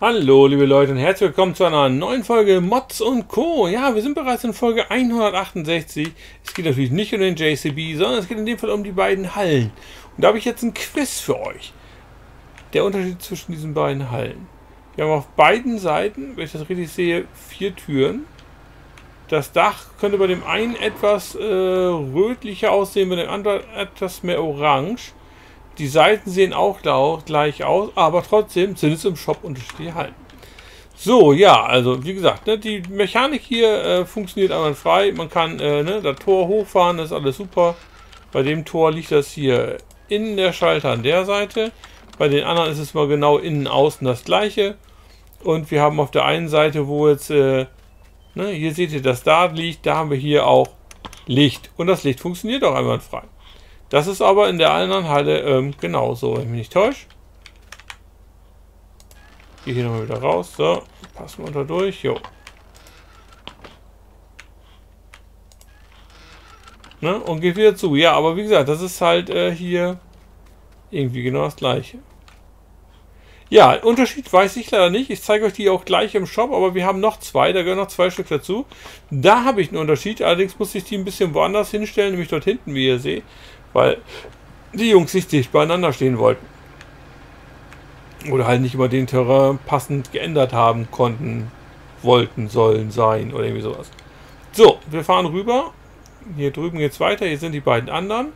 Hallo liebe Leute und herzlich willkommen zu einer neuen Folge Mods und Co. Ja, wir sind bereits in Folge 168. Es geht natürlich nicht um den JCB, sondern es geht in dem Fall um die beiden Hallen. Und da habe ich jetzt ein Quiz für euch. Der Unterschied zwischen diesen beiden Hallen. Wir haben auf beiden Seiten, wenn ich das richtig sehe, 4 Türen. Das Dach könnte bei dem einen etwas rötlicher aussehen, bei dem anderen etwas mehr orange. Die Seiten sehen auch gleich aus, aber trotzdem sind es im Shop unterschiedliche Hallen. So, ja, also wie gesagt, ne, die Mechanik hier funktioniert einwandfrei. Man kann das Tor hochfahren, das ist alles super. Bei dem Tor liegt das hier in der Schalter an der Seite. Bei den anderen ist es mal genau innen, außen das gleiche. Und wir haben auf der einen Seite, wo jetzt, hier seht ihr, das da liegt, da haben wir hier auch Licht. Und das Licht funktioniert auch einwandfrei. Das ist aber in der anderen Halle genauso, wenn ich mich nicht täusche. Gehe hier nochmal wieder raus. So, passen wir da durch. Jo. Ne? Und geht wieder zu. Ja, aber wie gesagt, das ist halt hier irgendwie genau das gleiche. Ja, Unterschied weiß ich leider nicht. Ich zeige euch die auch gleich im Shop, aber wir haben noch zwei, da gehören noch 2 Stück dazu. Da habe ich einen Unterschied, allerdings muss ich die ein bisschen woanders hinstellen, nämlich dort hinten, wie ihr seht, weil die Jungs nicht dicht beieinander stehen wollten. Oder halt nicht immer den Terrain passend geändert haben konnten, wollten, sollen, sein oder irgendwie sowas. So, wir fahren rüber. Hier drüben geht es weiter, hier sind die beiden anderen.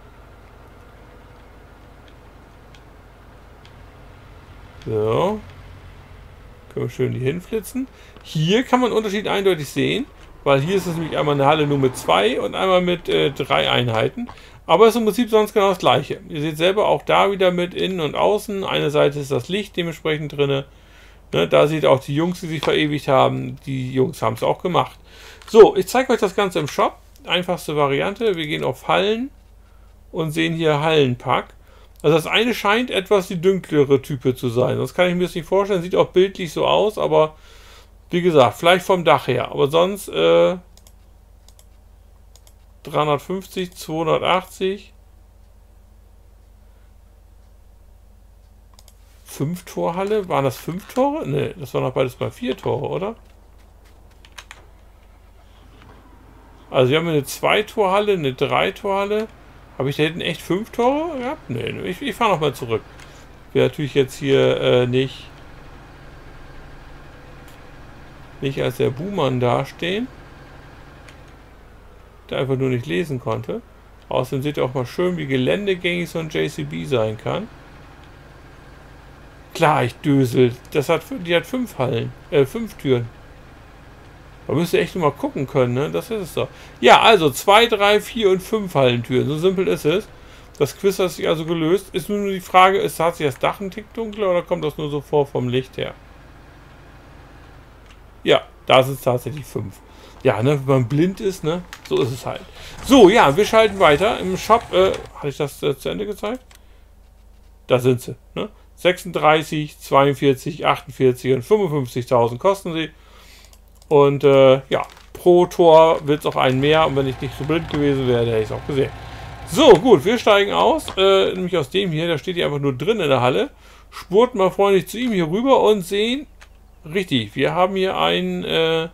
So. Können wir schön hier hinflitzen. Hier kann man den Unterschied eindeutig sehen, weil hier ist es nämlich einmal eine Halle nur mit 2 und einmal mit 3 Einheiten. Aber es ist im Prinzip sonst genau das gleiche. Ihr seht selber auch da wieder mit innen und außen. Eine Seite ist das Licht dementsprechend drin. Ne, da seht ihr auch die Jungs, die sich verewigt haben. Die Jungs haben es auch gemacht. So, ich zeige euch das Ganze im Shop. Einfachste Variante. Wir gehen auf Hallen und sehen hier Hallenpack. Also das eine scheint etwas die dunklere Type zu sein. Das kann ich mir jetzt nicht vorstellen. Sieht auch bildlich so aus, aber wie gesagt, vielleicht vom Dach her. Aber sonst 350, 280. 5 Torhalle? Waren das 5 Tore? Ne, das waren doch beides mal 4 Tore, oder? Also wir haben eine 2-Torhalle, eine 3-Torhalle. Habe ich da hinten echt 5 Tore gehabt? Nee, ich fahre nochmal zurück. Wir natürlich jetzt hier nicht als der Buhmann dastehen, der einfach nur nicht lesen konnte. Außerdem seht ihr auch mal schön, wie geländegängig so ein JCB sein kann. Klar, ich dösel. Die hat 5 Hallen, 5 Türen. Da müsst ihr echt nur mal gucken können, ne? Das ist es doch. Ja, also 2, 3, 4 und 5 Hallentüren. So simpel ist es. Das Quiz hat sich also gelöst. Ist nur die Frage, ist tatsächlich das Dach ein Tick dunkler oder kommt das nur so vor vom Licht her? Ja, da sind es tatsächlich 5. Ja, ne, wenn man blind ist, ne? So ist es halt. So, ja, wir schalten weiter. Im Shop, hatte ich das zu Ende gezeigt? Da sind sie, ne? 36, 42, 48 und 55.000 kosten sie. Und ja, pro Tor wird es auch einen mehr. Und wenn ich nicht so blind gewesen wäre, hätte ich es auch gesehen. So, gut, wir steigen aus. Nämlich aus dem hier, da steht hier einfach nur drin in der Halle. Spurten mal freundlich zu ihm hier rüber und sehen, richtig, wir haben hier einen,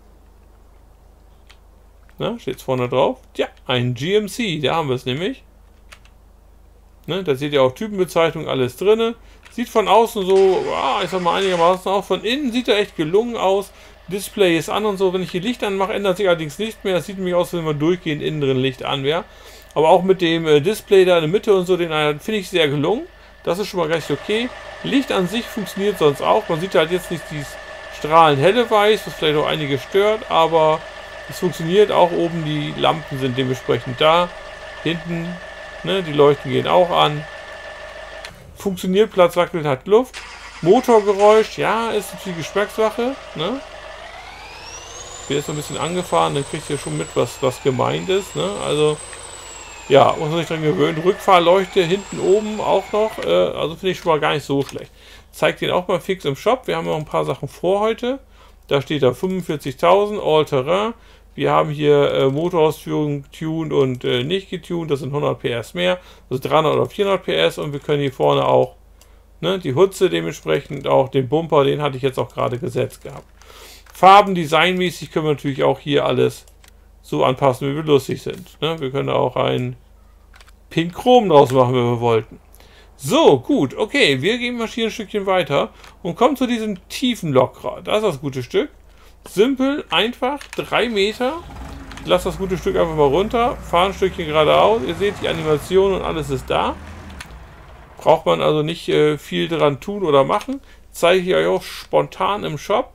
steht es vorne drauf? Ja, ein GMC, da haben wir es nämlich. Ne, da seht ihr auch Typenbezeichnung, alles drin. Sieht von außen so, ich sag mal einigermaßen auch. Von innen sieht er echt gelungen aus. Display ist an und so. Wenn ich hier Licht anmache, ändert sich allerdings nicht mehr. Das sieht nämlich aus, wenn man durchgehend innen drin Licht an wäre. Aber auch mit dem Display da in der Mitte und so, den finde ich sehr gelungen. Das ist schon mal recht okay. Licht an sich funktioniert sonst auch. Man sieht halt jetzt nicht dieses strahlend helle Weiß, was vielleicht auch einige stört, aber es funktioniert auch oben. Die Lampen sind dementsprechend da. Hinten, ne, die Leuchten gehen auch an. Funktioniert, Platz wackelt, hat Luft. Motorgeräusch, ja, ist natürlich Geschmackssache, ne? Wird jetzt noch ein bisschen angefahren, dann kriegt ihr schon mit, was gemeint ist, ne? Also, ja, muss man sich dran gewöhnen. Rückfahrleuchte hinten oben auch noch, also finde ich schon mal gar nicht so schlecht. Zeigt den auch mal fix im Shop. Wir haben noch ein paar Sachen vor heute. Da steht da 45.000, All-Terrain. Wir haben hier Motorausführung tuned und nicht getuned, das sind 100 PS mehr, also 300 oder 400 PS und wir können hier vorne auch Ne, die Hutze dementsprechend, auch den Bumper, den hatte ich jetzt auch gerade gesetzt gehabt. Farben, designmäßig können wir natürlich auch hier alles so anpassen, wie wir lustig sind. Ne, wir können auch ein Pink Chrom draus machen, wenn wir wollten. So, gut, okay, wir gehen mal hier ein Stückchen weiter und kommen zu diesem tiefen Lokrad. Das ist das gute Stück. Simpel, einfach, 3 Meter. Ich lasse das gute Stück einfach mal runter, fahre ein Stückchen geradeaus. Ihr seht die Animation und alles ist da. Braucht man also nicht viel dran tun oder machen. Zeige ich euch auch spontan im Shop.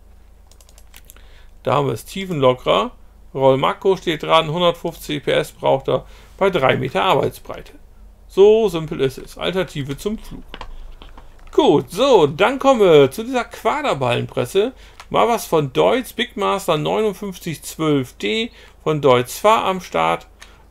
Da haben wir das Tiefenlokrer. Rollmakro steht dran, 150 PS braucht er bei 3 Meter Arbeitsbreite. So simpel ist es. Alternative zum Flug. Gut, so, dann kommen wir zu dieser Quaderballenpresse. Mal was von Deutz, Big Master 5912D von Deutz war am Start.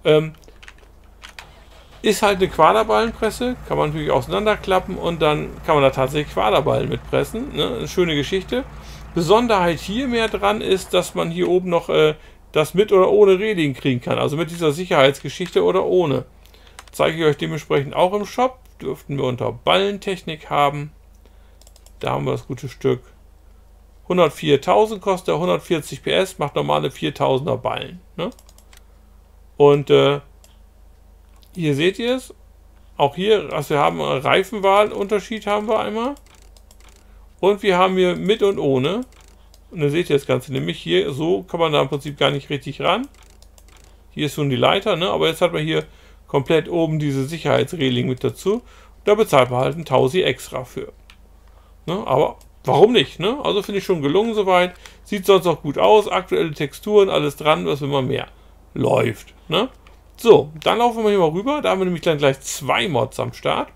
Ist halt eine Quaderballenpresse, kann man natürlich auseinanderklappen und dann kann man da tatsächlich Quaderballen mitpressen. Ne? Eine schöne Geschichte. Besonderheit hier mehr dran ist, dass man hier oben noch das mit oder ohne Reling kriegen kann. Also mit dieser Sicherheitsgeschichte oder ohne. Zeige ich euch dementsprechend auch im Shop. Dürften wir unter Ballentechnik haben. Da haben wir das gute Stück. 104.000 kostet er, 140 PS, macht normale 4000er Ballen. Ne? Und hier seht ihr es. Auch hier, also wir haben einen Reifenwahlunterschied haben wir einmal. Und wir haben hier mit und ohne. Und dann seht ihr das Ganze nämlich hier, so kann man da im Prinzip gar nicht richtig ran. Hier ist schon die Leiter, ne? Aber jetzt hat man hier komplett oben diese Sicherheitsreling mit dazu. Da bezahlt man halt ein Tausi extra für. Ne? Aber warum nicht? Ne? Also finde ich schon gelungen soweit. Sieht sonst auch gut aus. Aktuelle Texturen, alles dran, was will man mehr. Läuft. Ne? So, dann laufen wir hier mal rüber. Da haben wir nämlich dann gleich 2 Mods am Start.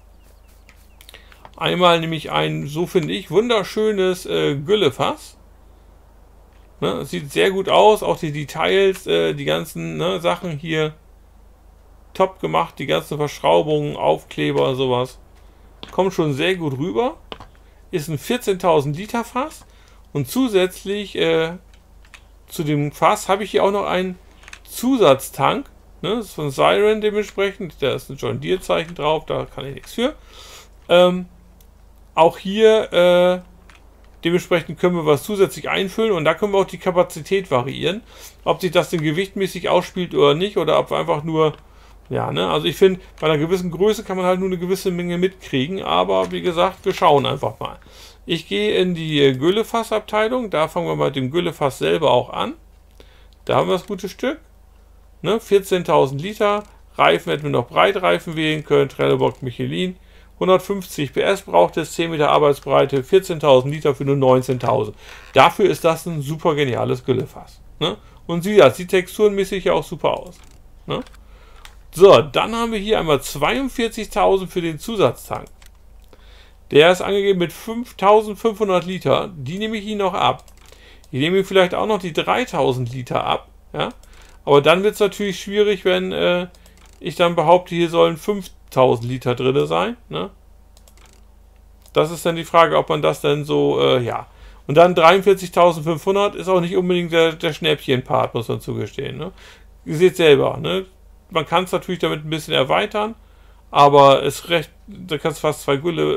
Einmal nämlich ein, so finde ich, wunderschönes Güllefass. Ne? Sieht sehr gut aus. Auch die Details, die ganzen Sachen hier top gemacht. Die ganzen Verschraubungen, Aufkleber, sowas. Kommt schon sehr gut rüber. Ist ein 14.000 Liter Fass. Und zusätzlich zu dem Fass habe ich hier auch noch einen Zusatztank. Ne? Das ist von Siren dementsprechend. Da ist ein John Deere Zeichen drauf. Da kann ich nichts für. Auch hier dementsprechend können wir was zusätzlich einfüllen. Und da können wir auch die Kapazität variieren. Ob sich das denn gewichtmäßig ausspielt oder nicht. Oder ob wir einfach nur... Ja, ne? Also ich finde, bei einer gewissen Größe kann man halt nur eine gewisse Menge mitkriegen, aber wie gesagt, wir schauen einfach mal. Ich gehe in die Güllefassabteilung, da fangen wir mit dem Güllefass selber auch an. Da haben wir das gute Stück. Ne? 14.000 Liter, Reifen hätten wir noch Breitreifen wählen können, Trelleborg Michelin. 150 PS braucht es, 10 Meter Arbeitsbreite, 14.000 Liter für nur 19.000. Dafür ist das ein super geniales Güllefass. Ne? Und sieht texturenmäßig ja auch super aus. Ne? So, dann haben wir hier einmal 42.000 für den Zusatztank. Der ist angegeben mit 5.500 Liter. Die nehme ich Ihnen noch ab. Ich nehme Ihnen vielleicht auch noch die 3.000 Liter ab. Ja? Aber dann wird es natürlich schwierig, wenn ich dann behaupte, hier sollen 5.000 Liter drin sein. Ne? Das ist dann die Frage, ob man das dann so, ja. Und dann 43.500 ist auch nicht unbedingt der Schnäppchen-Part, muss man zugestehen. Ne? Ihr seht selber, ne? Man kann es natürlich damit ein bisschen erweitern, aber es recht, da kannst du fast zwei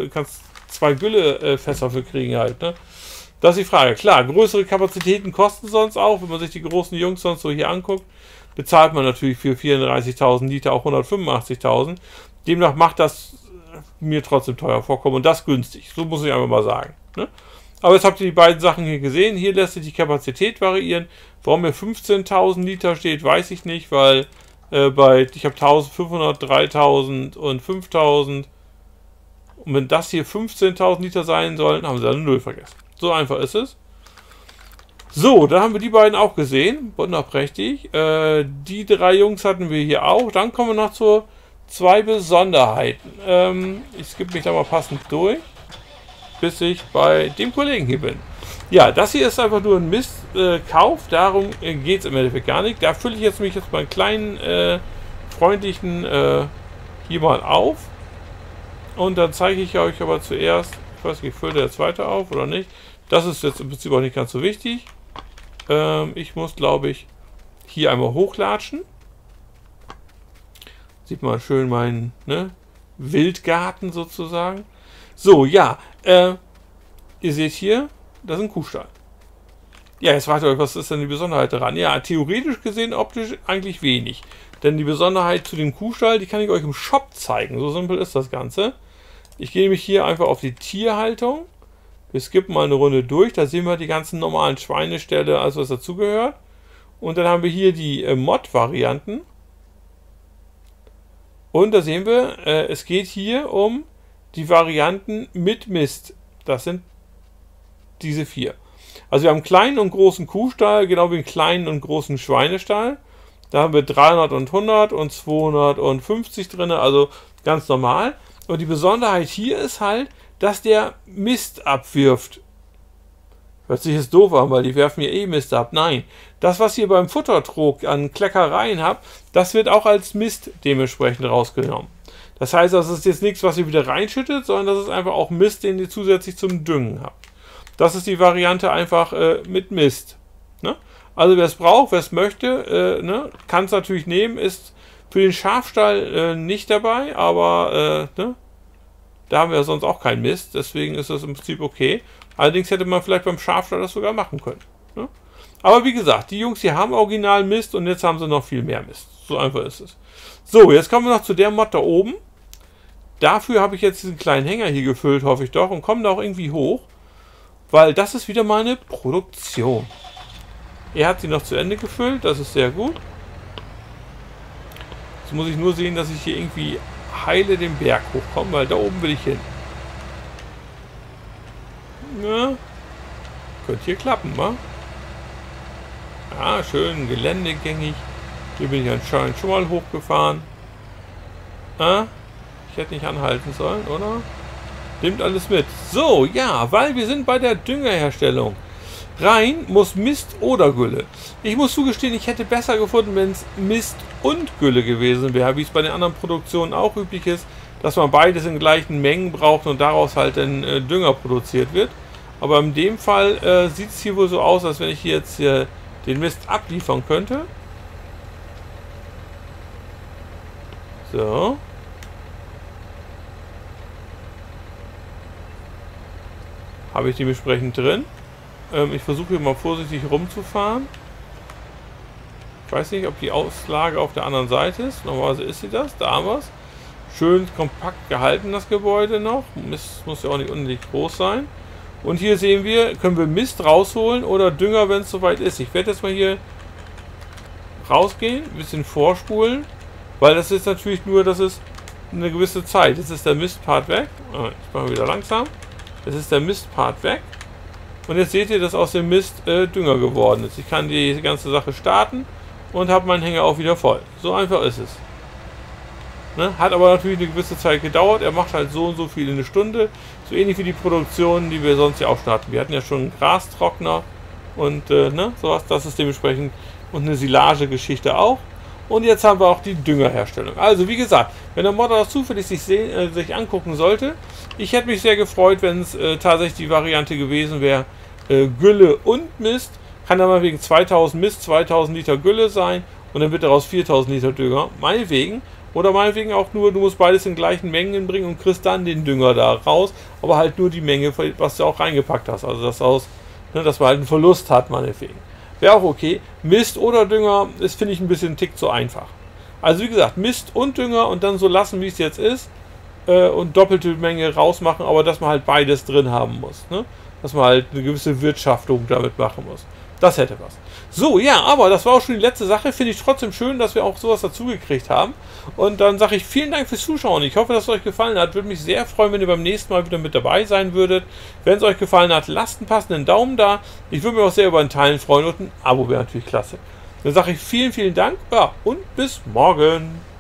Güllefässer für kriegen halt, ne? Das ist die Frage. Klar, größere Kapazitäten kosten sonst auch, wenn man sich die großen Jungs sonst so hier anguckt, bezahlt man natürlich für 34.000 Liter auch 185.000. Demnach macht das mir trotzdem teuer vorkommen und das günstig. So muss ich einfach mal sagen, ne? Aber jetzt habt ihr die beiden Sachen hier gesehen. Hier lässt sich die Kapazität variieren. Warum hier 15.000 Liter steht, weiß ich nicht, weil ich habe 1.500, 3.000 und 5.000. Und wenn das hier 15.000 Liter sein sollen, haben sie eine Null vergessen. So einfach ist es. So, da haben wir die beiden auch gesehen. Wunderprächtig. Die 3 Jungs hatten wir hier auch. Dann kommen wir noch zu 2 Besonderheiten. Ich skippe mich da mal passend durch, bis ich bei dem Kollegen hier bin. Ja, das hier ist einfach nur ein Mistkauf, darum geht es im Endeffekt gar nicht. Da fülle ich jetzt mal einen kleinen, freundlichen hier mal auf. Und dann zeige ich euch aber zuerst, ich weiß nicht, füllt der zweite auf oder nicht. Das ist jetzt im Prinzip auch nicht ganz so wichtig. Ich muss, glaube ich, hier einmal hochlatschen. Sieht man schön meinen Wildgarten sozusagen. So, ja, ihr seht hier, das ist ein Kuhstall. Ja, jetzt fragt ihr euch, was ist denn die Besonderheit daran? Ja, theoretisch gesehen, optisch eigentlich wenig. Denn die Besonderheit zu dem Kuhstall, die kann ich euch im Shop zeigen. So simpel ist das Ganze. Ich gehe nämlich hier einfach auf die Tierhaltung. Wir skippen mal eine Runde durch. Da sehen wir die ganzen normalen Schweineställe, alles was dazugehört. Und dann haben wir hier die Mod-Varianten. Und da sehen wir, es geht hier um die Varianten mit Mist. Das sind diese 4. Also wir haben einen kleinen und großen Kuhstall, genau wie einen kleinen und großen Schweinestall. Da haben wir 300 und 100 und 250 drin, also ganz normal. Und die Besonderheit hier ist halt, dass der Mist abwirft. Hört sich jetzt doof an, weil die werfen hier eh Mist ab. Nein, das, was ihr beim Futtertrog an Kleckereien habt, das wird auch als Mist dementsprechend rausgenommen. Das heißt, das ist jetzt nichts, was ihr wieder reinschüttet, sondern das ist einfach auch Mist, den ihr zusätzlich zum Düngen habt. Das ist die Variante einfach mit Mist. Ne? Also wer es braucht, wer es möchte, ne, kann es natürlich nehmen, ist für den Schafstall nicht dabei, aber ne, da haben wir ja sonst auch keinen Mist, deswegen ist das im Prinzip okay. Allerdings hätte man vielleicht beim Schafstall das sogar machen können. Ne? Aber wie gesagt, die Jungs hier haben original Mist und jetzt haben sie noch viel mehr Mist. So einfach ist es. So, jetzt kommen wir noch zu der Mod da oben. Dafür habe ich jetzt diesen kleinen Hänger hier gefüllt, hoffe ich doch, und komme da auch irgendwie hoch. Weil das ist wieder mal eine Produktion. Er hat sie noch zu Ende gefüllt, das ist sehr gut. Jetzt muss ich nur sehen, dass ich hier irgendwie heile den Berg hochkomme, weil da oben will ich hin. Ja, könnte hier klappen, wa? Ja, schön geländegängig. Hier bin ich anscheinend schon mal hochgefahren. Ah, ich hätte nicht anhalten sollen, oder? Nimmt alles mit. So, ja, weil wir sind bei der Düngerherstellung. Rein muss Mist oder Gülle. Ich muss zugestehen, ich hätte besser gefunden, wenn es Mist und Gülle gewesen wäre, wie es bei den anderen Produktionen auch üblich ist, dass man beides in gleichen Mengen braucht und daraus halt ein Dünger produziert wird. Aber in dem Fall sieht es hier wohl so aus, als wenn ich hier jetzt den Mist abliefern könnte. So. Habe ich dementsprechend drin. Ich versuche hier mal vorsichtig rumzufahren. Ich weiß nicht, ob die Auslage auf der anderen Seite ist. Normalerweise ist sie das. Da haben wir es. Schön kompakt gehalten, das Gebäude noch. Mist muss ja auch nicht unendlich groß sein. Und hier sehen wir, können wir Mist rausholen oder Dünger, wenn es soweit ist. Ich werde jetzt mal hier rausgehen, ein bisschen vorspulen, weil das ist natürlich nur, das ist eine gewisse Zeit. Jetzt ist der Mistpart weg. Ich mache wieder langsam. Jetzt ist der Mistpart weg. Und jetzt seht ihr, dass aus dem Mist Dünger geworden ist. Ich kann die ganze Sache starten und habe meinen Hänger auch wieder voll. So einfach ist es. Ne? Hat aber natürlich eine gewisse Zeit gedauert. Er macht halt so und so viel in eine Stunde. So ähnlich wie die Produktion, die wir sonst ja auch starten. Wir hatten ja schon einen Grastrockner und ne, sowas. Das ist dementsprechend und eine Silagegeschichte auch. Und jetzt haben wir auch die Düngerherstellung. Also wie gesagt, wenn der Modder das zufällig sich angucken sollte, ich hätte mich sehr gefreut, wenn es tatsächlich die Variante gewesen wäre, Gülle und Mist. Kann dann mal wegen 2000 Mist, 2000 Liter Gülle sein und dann wird daraus 4000 Liter Dünger. Meinetwegen. Oder meinetwegen auch nur, du musst beides in gleichen Mengen bringen und kriegst dann den Dünger da raus, aber halt nur die Menge, was du auch reingepackt hast. Also das aus, ne, dass man halt einen Verlust hat, meinetwegen. Wäre auch okay. Mist oder Dünger ist, finde ich, ein bisschen einen Tick zu einfach. Also wie gesagt, Mist und Dünger und dann so lassen, wie es jetzt ist. Und doppelte Menge rausmachen, aber dass man halt beides drin haben muss. Ne? Dass man halt eine gewisse Wirtschaftung damit machen muss. Das hätte was. So, ja, aber das war auch schon die letzte Sache. Finde ich trotzdem schön, dass wir auch sowas dazugekriegt haben. Und dann sage ich vielen Dank fürs Zuschauen. Ich hoffe, dass es euch gefallen hat. Würde mich sehr freuen, wenn ihr beim nächsten Mal wieder mit dabei sein würdet. Wenn es euch gefallen hat, lasst einen passenden Daumen da. Ich würde mich auch sehr über ein Teilen freuen und ein Abo wäre natürlich klasse. Dann sage ich vielen, vielen Dank. Ja, und bis morgen.